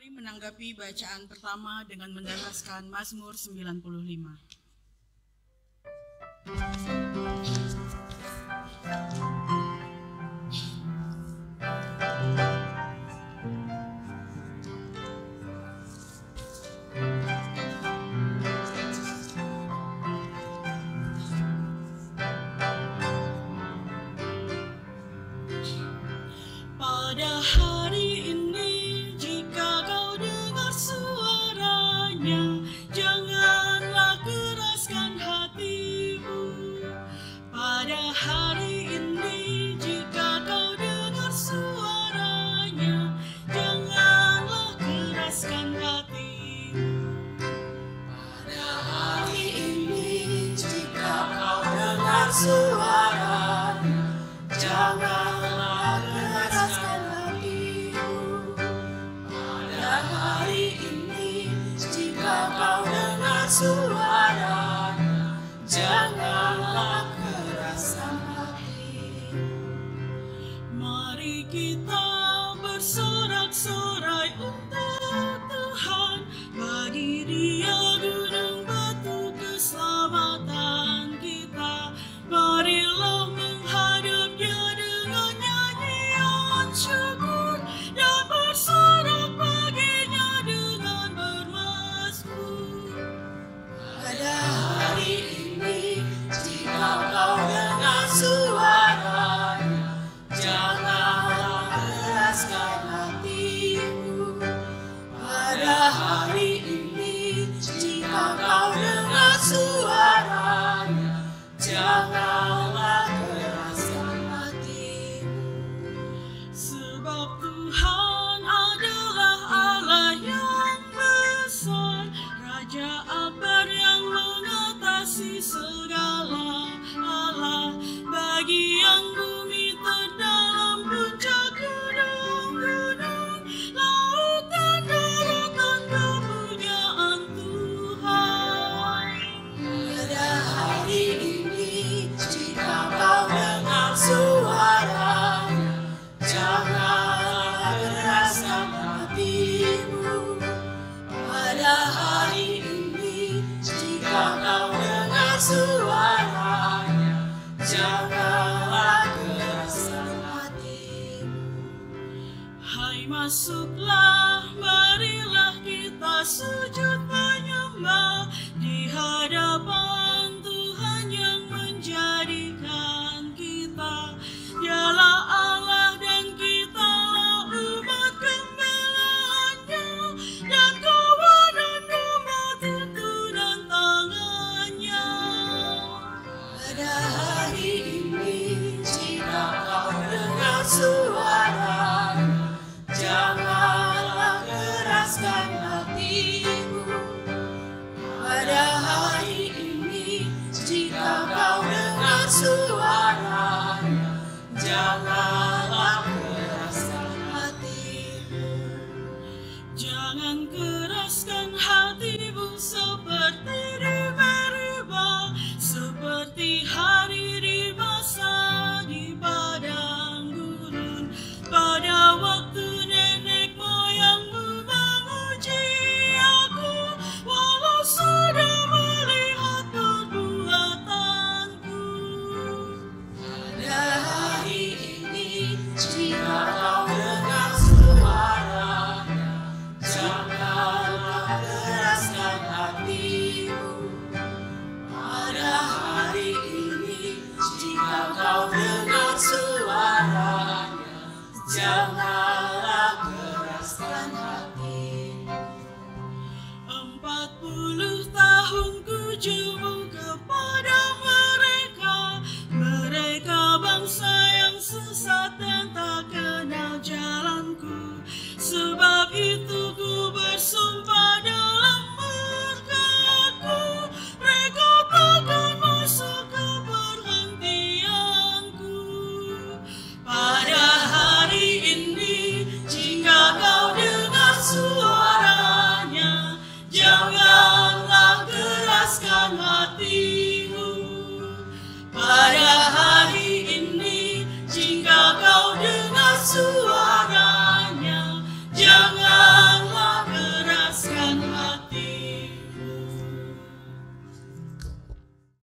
Mari menanggapi bacaan pertama dengan mendapatkan Mazmur 95. Pada hari ini, jika kau dengar suaranya, janganlah keraskan hatimu. Pada hari ini, jika kau dengar suaranya, janganlah keraskan hatimu. Pada hari ini, jika kau dengar suaranya, janganlah keraskan hatimu. Pada hari ini, jika kau dengar suaranya, janganlah keraskan hatimu. Mari kita bersorak-sorai untuk Tuhan, bagi Dia gunung batu keselamatan kita. Marilah menghadap Dia dengan nyanyian syukur dan bersorak baginya dengan bermazmur. Pada hari ini, jika kau dengar suaranya, janganlah keraskan hatimu. Pada hari ini, jika kau dengar suaranya, janganlah keraskan hatimu. Sebab Tuhan adalah Allah yang besar, Raja Akbar yang mengatasi segala Allah. Bagi yang bumi terdalam puncak gunung-gunung, lautan daratan kepunyaan Tuhan. Pada hari ini, jika kau dengar suaranya, janganlah keraskan hatimu. Pada hari ini, jika kau dengar suaranya, janganlah keraskan hatimu. Hai, masuklah, marilah kita sujud menyembah di hadapan Tuhan yang menjadikan kita. Dialah Allah dan kitalah umat gembalaannya, dan kawanan domba tuntunan tangannya. Pada hari ini, jika kau dengar suaranya, janganlah keraskan hatimu. Pada hari ini, jika kau dengar suaranya, janganlah keraskan hatimu. Jangan keraskan hatimu seperti di Meribah, seperti hari di masa di padang gurun. Pada waktu nenek moyangmu menguji aku, walau sudah melihat perbuatanku. Pada hari ini, jika kau dengar suaranya, janganlah keraskan hatimu. Pada hari ini, jika kau dengar suaranya, janganlah keraskan hatimu.